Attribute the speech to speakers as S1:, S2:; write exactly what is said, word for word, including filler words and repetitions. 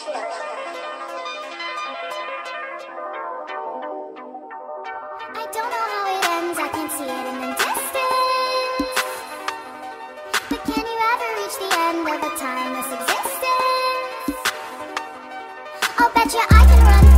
S1: I don't know how it ends, I can see it in the distance. But can you ever reach the end of a timeless existence? I'll bet you I can run